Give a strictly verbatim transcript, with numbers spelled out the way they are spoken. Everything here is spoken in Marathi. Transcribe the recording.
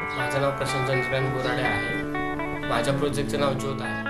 माझं नाव प्रशांत चंद्रकांत बोराडे आहे. माझ्या प्रोजेक्टचं नाव ज्योत आहे.